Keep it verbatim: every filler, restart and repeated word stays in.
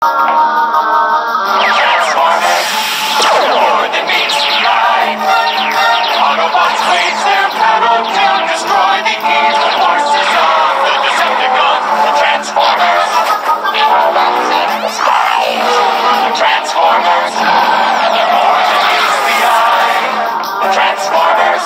Transformers, more than meets the eye. Autobots raise their pedal to destroy the evil forces of the Decepticons. The Transformers, robots in the sky. The Transformers, more than meets the eye. The Transformers.